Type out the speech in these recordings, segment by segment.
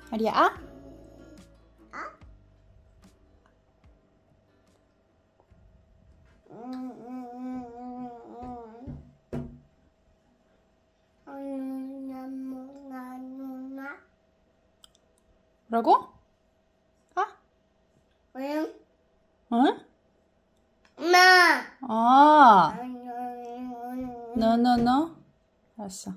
아리야, 아? 뭐라고? 아? 응? 응? 엄마. 아, no. 알았어.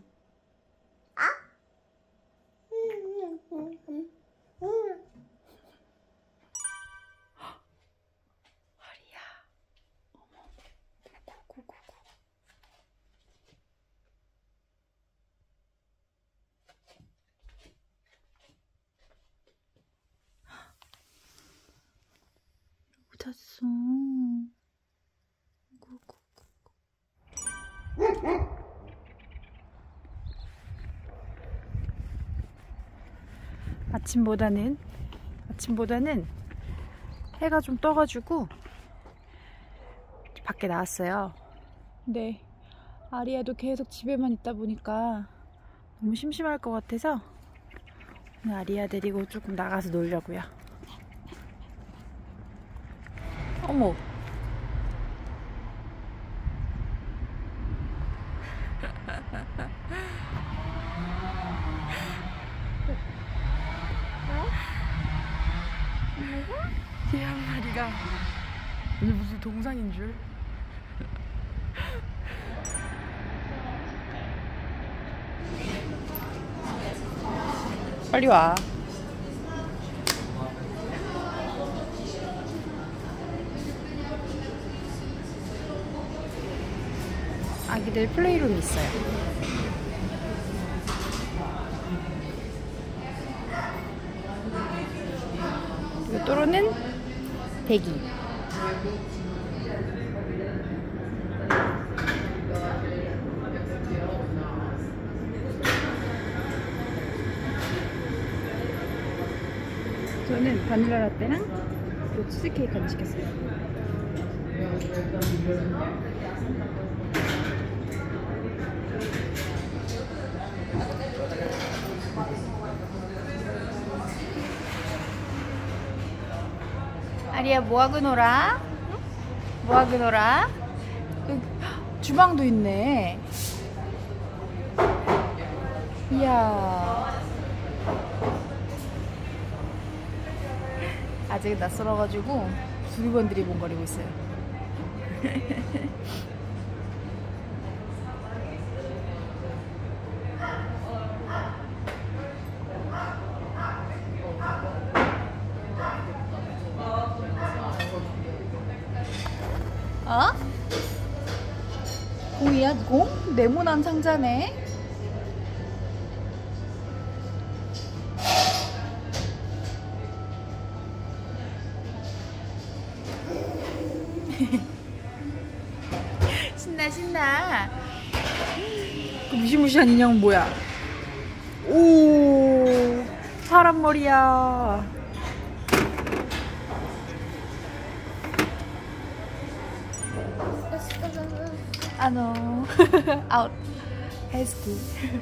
아리야. 어머. 구구구구. 잤어. 아침보다는 해가 좀 떠가지고 밖에 나왔어요. 근데 아리아도 계속 집에만 있다 보니까 너무 심심할 것 같아서 오늘 아리아 데리고 조금 나가서 놀려고요. 어머. 개 한 마리가 오늘 무슨 동상인 줄. 빨리 와. 아기들 플레이룸이 있어요. 그리고 또로는 대기. 저는 바닐라 라떼랑 그 치즈케이크 하나 시켰어요. 아리야, 뭐하고 놀아? 뭐하고 놀아? 주방도 있네. 이야. 아직 낯설어가지고 두리번 두리번거리고 있어요. 어? 공이야? 공? 네모난 상자네. 신나. 그 무시무시한 인형은 뭐야? 오, 사람 머리야. 아웃. 헤스키.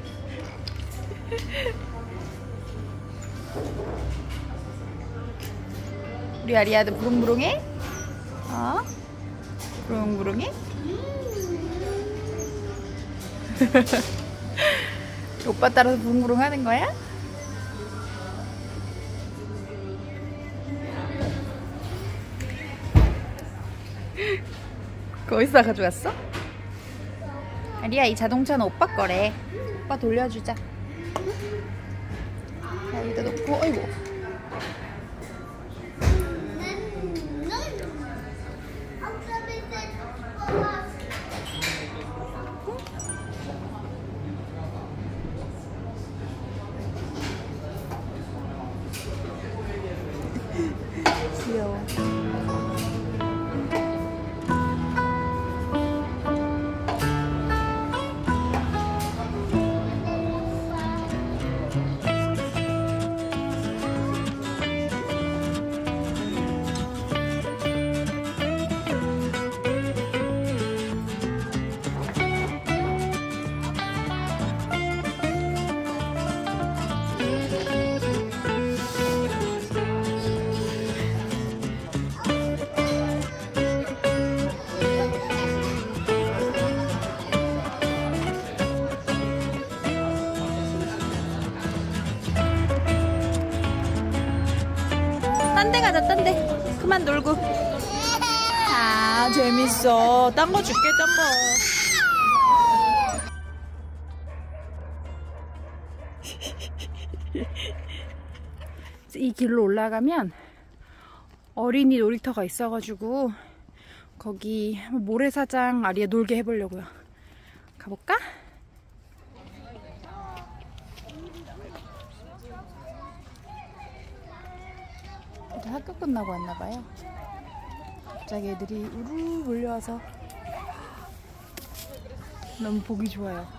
우리 아리아도 부릉부릉해? 어? 부릉부릉해? 오빠 따라서 부릉부릉 하는 거야? 그거 어디서 가져왔어? 아리야, 이 자동차는 오빠 거래. 오빠 돌려주자. 자, 여기다 놓고, 어이구. 귀여워. 놀고. 아, 재밌어. 딴 거 줄게, 딴 거. 이 길로 올라가면 어린이 놀이터가 있어가지고 거기 모래사장 아리에 놀게 해보려고요. 가볼까? 학교 끝나고 왔나봐요. 갑자기 애들이 우르르 몰려와서 너무 보기 좋아요.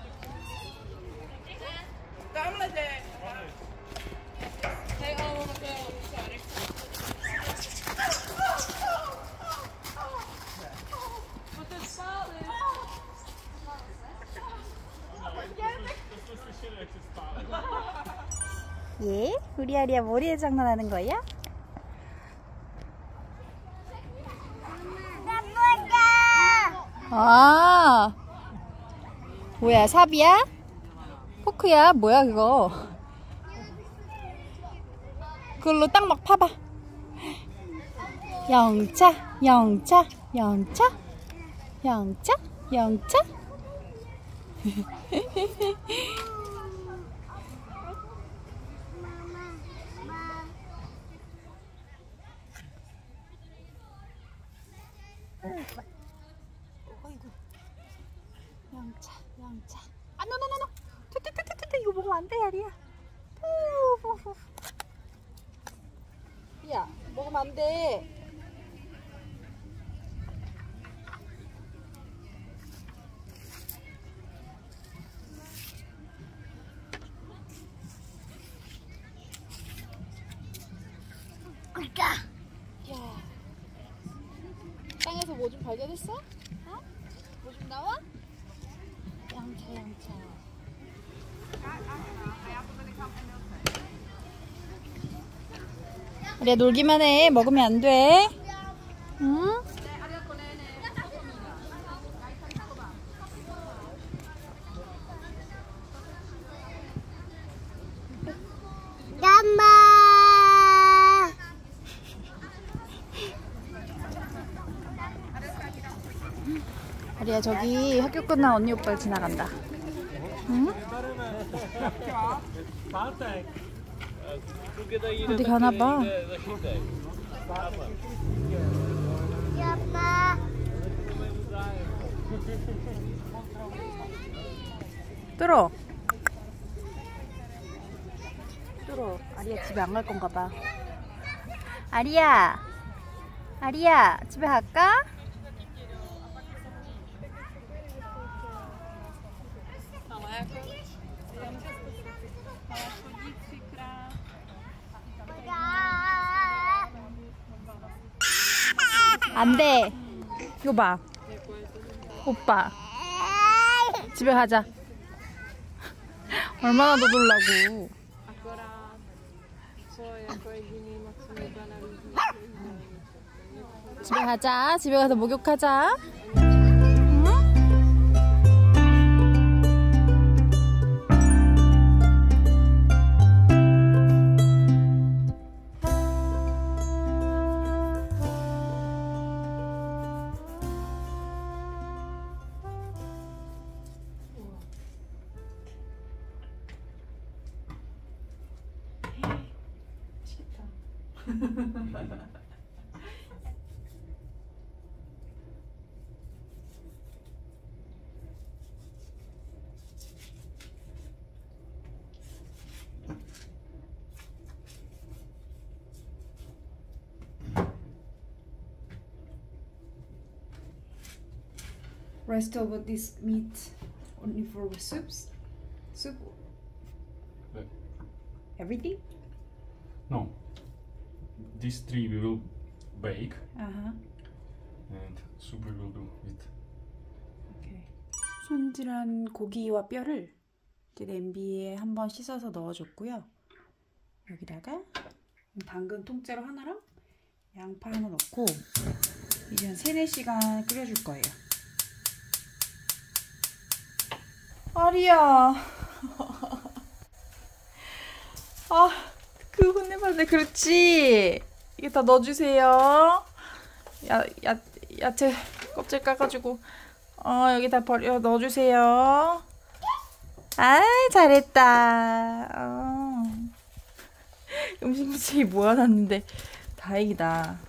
예? 우리 아리야 머리에 장난하는 거야? 아, 뭐야, 삽이야? 포크야? 뭐야 그거? 그걸로 딱 막 파봐. 영차, 영차, 영차, 영차, 영차. 어이구. 영차, 영차. 아, 노노노노. 투투투투투. 이거 먹으면 안 돼, 야리야. 야, 먹으면 안 돼. 야, 땅에서 뭐 좀 발견했어? 어? 뭐 좀 나와? 양차, 양차. 우리야 놀기만 해. 먹으면 안 돼. 응? 엄마. 우리야 저기 학교 끝난 언니 오빠를 지나간다. 응? 어디 가나봐. 엄마. 뚫어. 뚫어. 아리야 집에 안 갈 건가 봐. 아리야. 아리야 집에 갈까? 안 돼. 이거 봐. 오빠. 집에 가자. 얼마나 더 놀라고. 집에 가자. 집에 가서 목욕하자. Rest of this meat only for soups? Soup? Everything? No. These three we will bake Uh-huh. and soup we will do with. Okay. 손질한 고기와 뼈를 이제 냄비에 한번 씻어서 넣어줬고요. 여기다가 당근 통째로 하나랑 양파 하나 넣고 이제 한 3-4시간 끓여줄 거예요. 아리야. 아, 그 혼내봤네. 그렇지. 이게 다 넣어주세요. 야채 껍질 까가지고 여기다 넣어주세요. 아, 잘했다. 음식 무책이 모아놨는데 다행이다.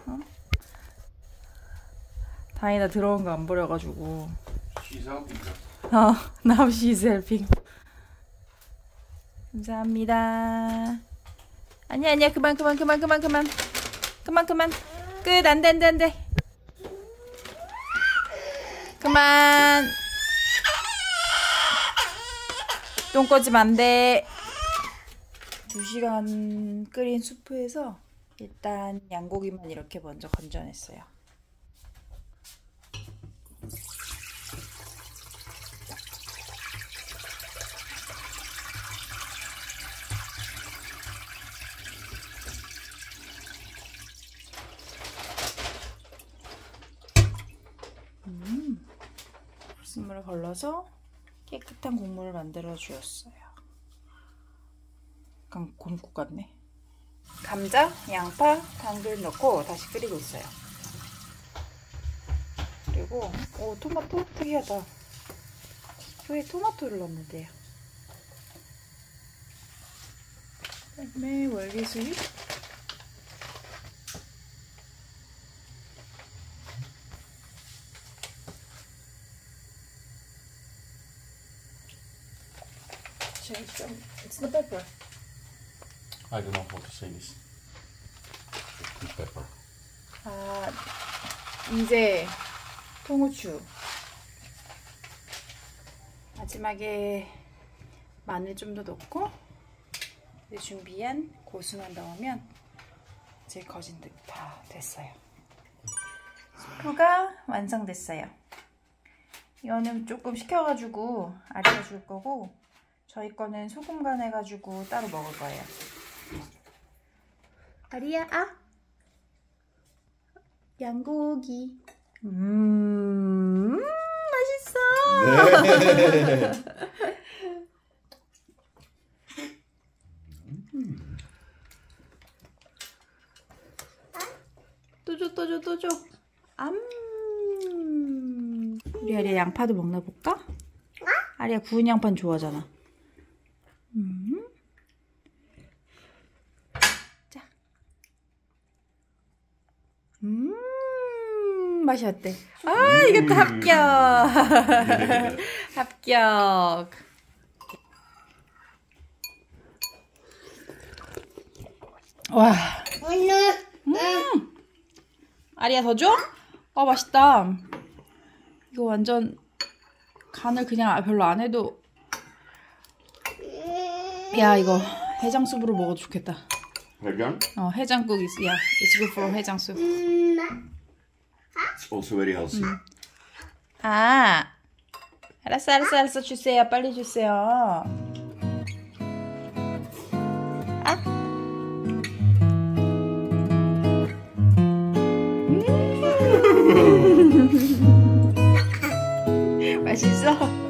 다행이다. 들어온 거 안 버려가지고. She's helping us. Now she's helping. 감사합니다. 아니야 그만. 끝. 안돼. 그만. 똥 꺼지면 안돼. 2시간 끓인 수프에서 일단 양고기만 이렇게 먼저 건져냈어요. 불순물을 걸러서 깨끗한 국물을 만들어 주었어요. 약간 곰국 같네. 감자, 양파, 당근 넣고 다시 끓이고 있어요. 그리고 토마토? 특이하다. 왜 토마토를 넣는데요? 그다음에 월계수잎, It's the pepper. I don't know how to say this. Pepper. 이제 통후추. 마지막에 마늘 좀 더 넣고 이제 준비한 고수만 넣으면 이제 거진 다 됐어요. 수프가 완성됐어요. 이거는 조금 식혀가지고 아리가 줄 거고, 저희 거는 소금 간 해가지고 따로 먹을 거예요. 아리야, 양고기. 맛있어. 네. 또 줘. 우리 아리야 양파도 먹나 볼까? 아리야 구운 양파는 좋아하잖아. 자. 맛이 어때? 이것도 합격. 합격. 와. 아리야 더 줘? 맛있다. 이거 완전 간을 그냥 별로 안 해도. 야, 이거 해장국으로 먹어도 좋겠다. 해장? 해장국 is it's good for 해장국. It's also very healthy. 알았어 주세요. 빨리 주세요. 맛있어?